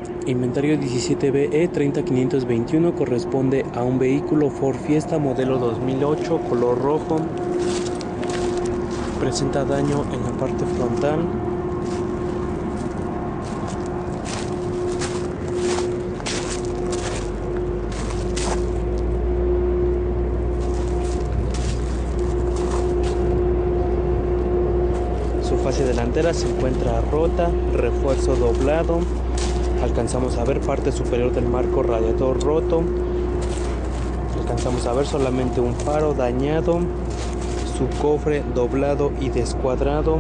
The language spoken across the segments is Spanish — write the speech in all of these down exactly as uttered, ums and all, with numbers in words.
Inventario diecisiete B E treinta quinientos veintiuno, corresponde a un vehículo Ford Fiesta modelo dos mil ocho, color rojo. Presenta daño en la parte frontal. Su fase delantera se encuentra rota, refuerzo doblado. Alcanzamos a ver parte superior del marco radiador roto. Alcanzamos a ver solamente un faro dañado, su cofre doblado y descuadrado.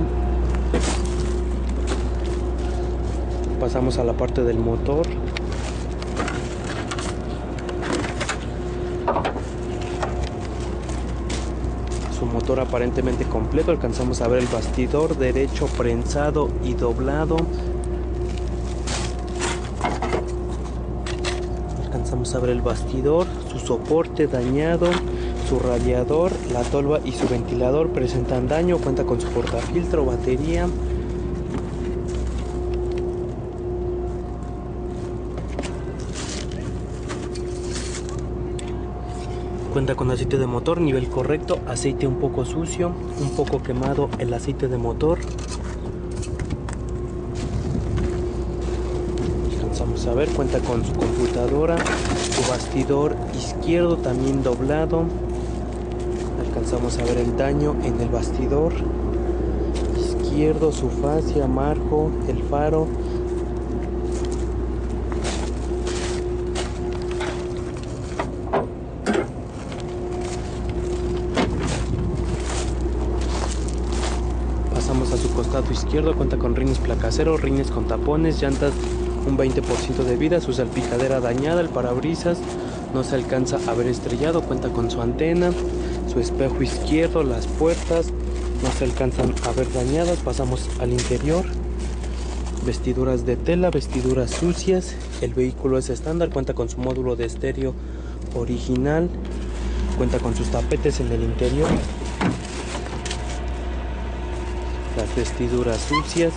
Pasamos a la parte del motor. Su motor aparentemente completo. Alcanzamos a ver el bastidor derecho prensado y doblado. Alcanzamos a ver el bastidor, su soporte dañado, su radiador, la tolva y su ventilador presentan daño. Cuenta con su portafiltro, batería. Cuenta con aceite de motor, nivel correcto, aceite un poco sucio, un poco quemado el aceite de motor. Alcanzamos a ver, cuenta con su computadora, su bastidor izquierdo también doblado. Alcanzamos a ver el daño en el bastidor izquierdo, su fascia, marco, el faro. Pasamos a su costado izquierdo, cuenta con rines placaceros, rines con tapones, llantas un veinte por ciento de vida, su salpicadera dañada, el parabrisas no se alcanza a ver estrellado, cuenta con su antena, su espejo izquierdo, las puertas no se alcanzan a ver dañadas. Pasamos al interior, vestiduras de tela, vestiduras sucias. El vehículo es estándar, cuenta con su módulo de estéreo original, cuenta con sus tapetes en el interior. Las vestiduras sucias,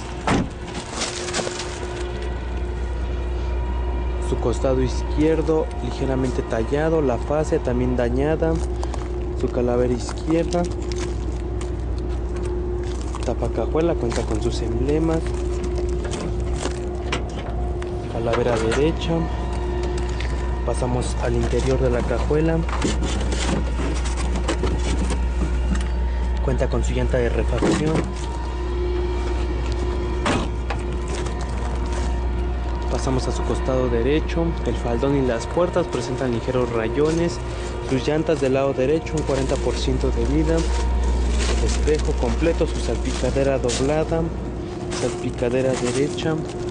su costado izquierdo ligeramente tallado, la fase también dañada, su calavera izquierda, tapacajuela, cuenta con sus emblemas, calavera derecha. Pasamos al interior de la cajuela, cuenta con su llanta de refacción. Pasamos a su costado derecho, el faldón y las puertas presentan ligeros rayones, sus llantas del lado derecho un cuarenta por ciento de vida, el espejo completo, su salpicadera doblada, salpicadera derecha,